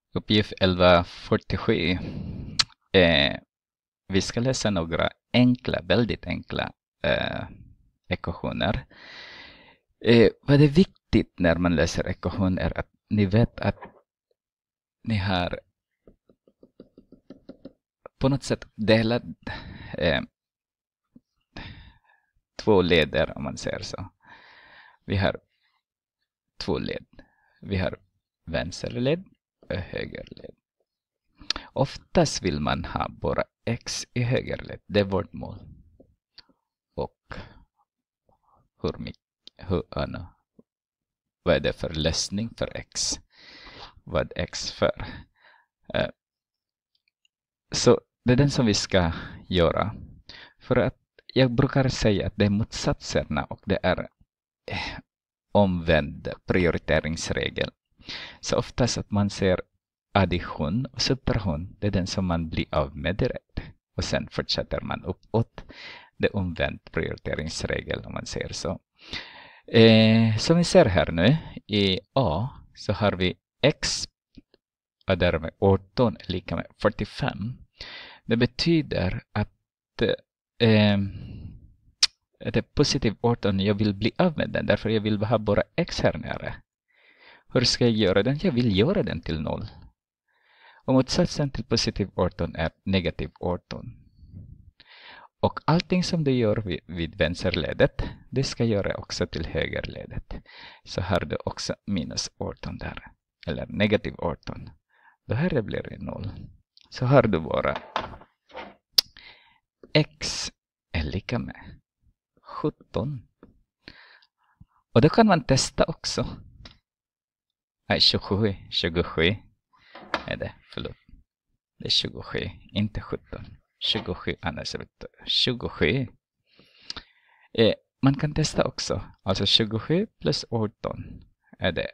Uppgift 1147. Vi ska läsa några väldigt enkla ekvationer. Vad är viktigt när man läser ekvationer är att ni vet att ni har på något sätt delat två leder, om man säger så. Vi har två led. Vi har vänsterled och högerled. Oftast vill man ha bara x i högerled. Det är vårt mål. Och vad är det för lösning för x? Vad x för? Så det är den som vi ska göra. För att jag brukar säga att det är motsatserna och det är omvänd prioriteringsregel. Så oftast att man ser addition och subtraktion, det är den som man blir av med direkt. Och sen fortsätter man uppåt. Det är omvänd prioriteringsregel, om man säger så. Som vi ser här nu, i A så har vi x och därmed 18 är lika med 45. Det betyder att det är positiv 18. Jag vill bli av med den, därför jag vill ha bara x här nere. Hur ska jag göra den? Jag vill göra den till 0. Och motsatsen till positiv 18 är negativ 18. Och allting som du gör vid vänsterledet, det ska göra också till högerledet. Så har du också minus 18 där. Eller negativ 18. Då här blir det 0. Så har du bara x är lika med 17. Och då kan man testa också. Nej, 27 är det, förlåt. Det är 27, inte 17. 27, annars är det 27. Man kan testa också. Alltså 27 plus 18 är det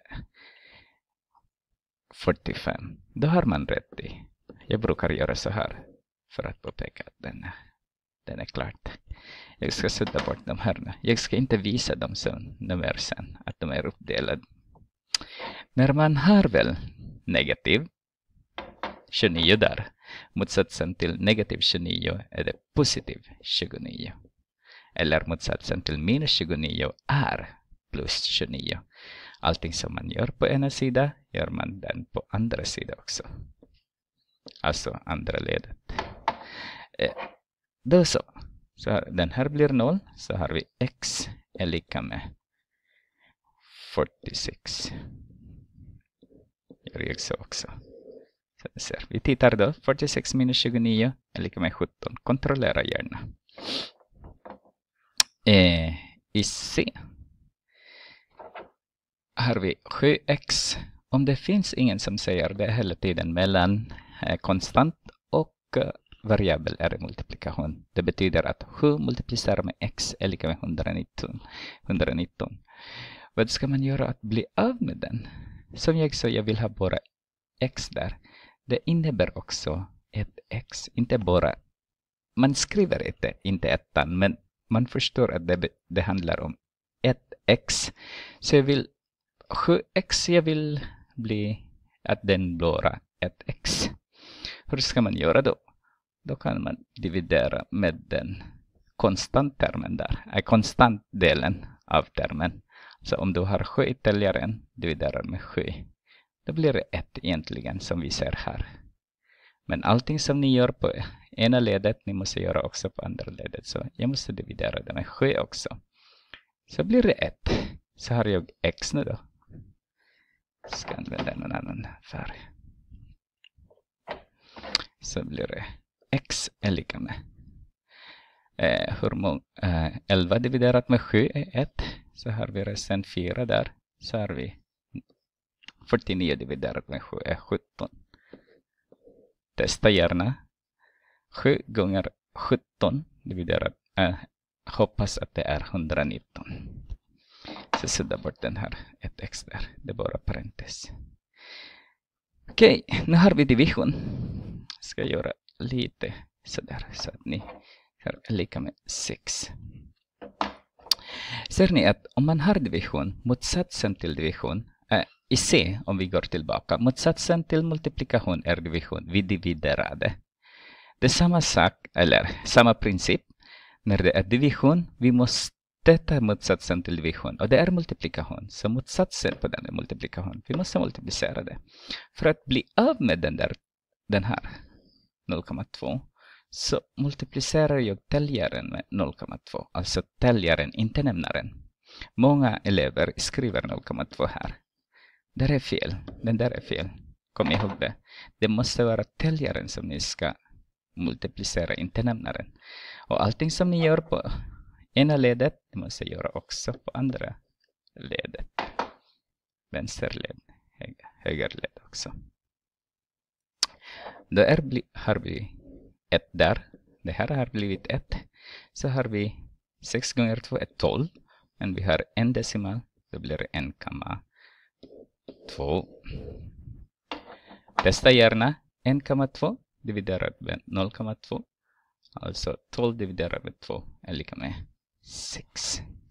45. Då har man rätt i. Jag brukar göra så här för att påpeka att den är klart. Jag ska sudda bort de här nu. Jag ska inte visa dem som nummer sen, att de är uppdelade. När man har väl negativ 29 där, motsatsen till negativ 29 är det positiv 29. Eller motsatsen till minus 29 är plus 29. Allting som man gör på ena sidan gör man den på andra sidan också. Alltså andra ledet. Då så den här blir 0, så har vi x är lika med 46. Gör jag så också. Så vi tittar då. 46 minus 29 är lika med 17. Kontrollera gärna. I C har vi 7x. Om det finns ingen som säger det hela tiden mellan konstant och variabel är multiplikation. Det betyder att 7 multiplicerar med x är lika med 119. Vad ska man göra att bli av med den? Som jag sa, jag vill ha bara x där. Det innebär också ett x. Inte bara, man skriver inte ettan, men man förstår att det handlar om ett x. Så jag vill 7x, jag vill bli att den blir ett x. Hur ska man göra då? Då kan man dividera med den konstanttermen där. Konstantdelen av termen. Så om du har 7 ytterligare en, dividerar med 7. Då blir det 1 egentligen som vi ser här. Men allting som ni gör på ena ledet, ni måste göra också på andra ledet. Så jag måste dividera det med 7 också. Så blir det 1. Så har jag x nu då. Ska använda någon annan färg. Så blir det x är lika med 11 dividerat med 7 är 1. Så har vi resten 4 där. Så har vi 49 dividerat med 7 är 17. Testa gärna. 7 gånger 17 dividerat. Hoppas att det är 119. Så sudda bort den här 1x där. Det är bara parentes. Okej, nu har vi division. Ska göra lite sådär så att ni är lika med 6. Ser ni att om man har division, motsatsen till division i C, om vi går tillbaka, motsatsen till multiplikation är division. Vi dividerade. Det är samma sak, eller samma princip. När det är division, vi måste ta motsatsen till division. Och det är multiplikation. Så motsatsen på den är multiplikation. Vi måste multiplicera det. För att bli av med den här 0,2 så multiplicerar jag täljaren med 0,2. Alltså täljaren, inte nämnaren. Många elever skriver 0,2 här. Det är fel. Den där är fel. Kom ihåg det. Det måste vara täljaren som ni ska multiplicera, inte nämnaren. Och allting som ni gör på ena ledet, ni måste göra också på andra ledet. Vänsterled, högerled också. Då har vi 1 där. Det här har blivit 1. Så har vi 6 gånger 2 är 12. Men vi har en decimal. Då blir det 1,2. Testa gärna 1,2 dividerat med 0,2. Alltså 12 dividerat med 2 är lika med 6.